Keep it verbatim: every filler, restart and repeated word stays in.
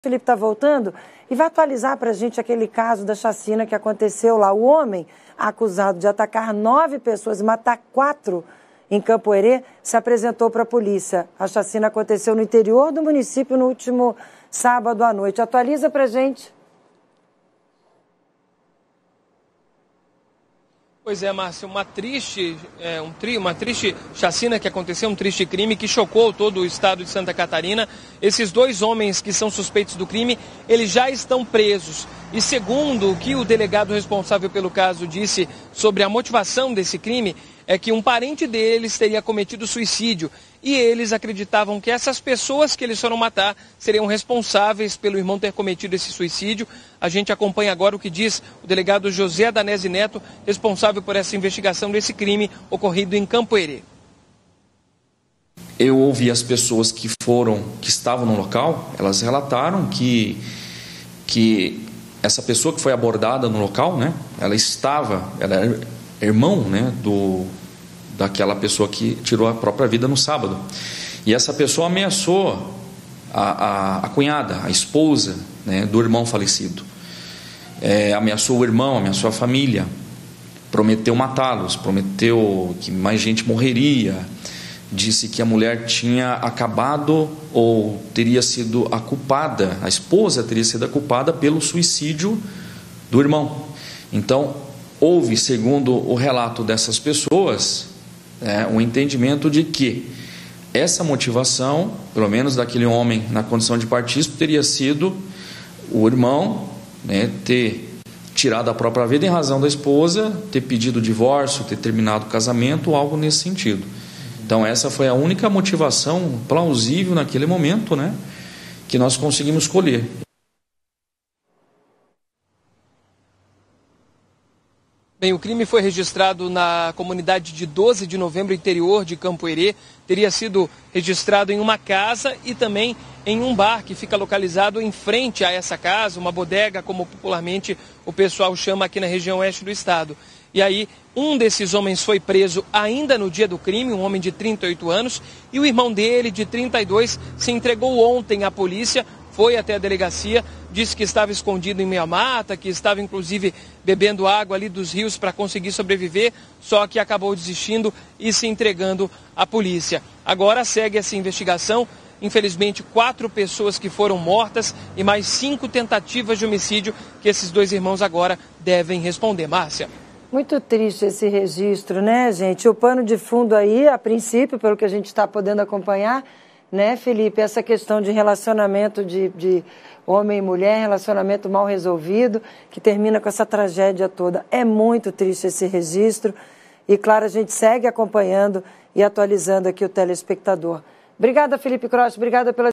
Felipe está voltando e vai atualizar para a gente aquele caso da chacina que aconteceu lá. O homem acusado de atacar nove pessoas e matar quatro em Campo Herê se apresentou para a polícia. A chacina aconteceu no interior do município no último sábado à noite. Atualiza para a gente. Pois é, Márcia, uma triste, é, um tri, uma triste chacina que aconteceu, um triste crime que chocou todo o estado de Santa Catarina. Esses dois homens que são suspeitos do crime, eles já estão presos. E segundo o que o delegado responsável pelo caso disse sobre a motivação desse crime, é que um parente deles teria cometido suicídio. E eles acreditavam que essas pessoas que eles foram matar seriam responsáveis pelo irmão ter cometido esse suicídio. A gente acompanha agora o que diz o delegado José Danese Neto, responsável por essa investigação desse crime ocorrido em Campo Herê. Eu ouvi as pessoas que foram, que estavam no local, elas relataram que, que essa pessoa que foi abordada no local, né, ela estava, ela era irmão, né, do... daquela pessoa que tirou a própria vida no sábado. E essa pessoa ameaçou a, a, a cunhada, a esposa, né, do irmão falecido. É, ameaçou o irmão, ameaçou a família, prometeu matá-los, prometeu que mais gente morreria, disse que a mulher tinha acabado ou teria sido a culpada, a esposa teria sido a culpada pelo suicídio do irmão. Então, houve, segundo o relato dessas pessoas, É, um entendimento de que essa motivação, pelo menos daquele homem na condição de partícipe, teria sido o irmão, né, ter tirado a própria vida em razão da esposa, ter pedido o divórcio, ter terminado o casamento, algo nesse sentido. Então essa foi a única motivação plausível naquele momento, né, que nós conseguimos colher. Bem, o crime foi registrado na comunidade de doze de novembro, interior de Campo Herê. Teria sido registrado em uma casa e também em um bar que fica localizado em frente a essa casa, uma bodega, como popularmente o pessoal chama aqui na região oeste do estado. E aí, um desses homens foi preso ainda no dia do crime, um homem de trinta e oito anos, e o irmão dele, de trinta e dois, se entregou ontem à polícia. Foi até a delegacia, disse que estava escondido em meia mata, que estava inclusive bebendo água ali dos rios para conseguir sobreviver, só que acabou desistindo e se entregando à polícia. Agora segue essa investigação, infelizmente quatro pessoas que foram mortas e mais cinco tentativas de homicídio que esses dois irmãos agora devem responder. Márcia. Muito triste esse registro, né, gente? O pano de fundo aí, a princípio, pelo que a gente está podendo acompanhar, né, Felipe, essa questão de relacionamento de, de homem e mulher, relacionamento mal resolvido, que termina com essa tragédia toda. É muito triste esse registro e, claro, a gente segue acompanhando e atualizando aqui o telespectador. Obrigada, Felipe Cross, obrigada pela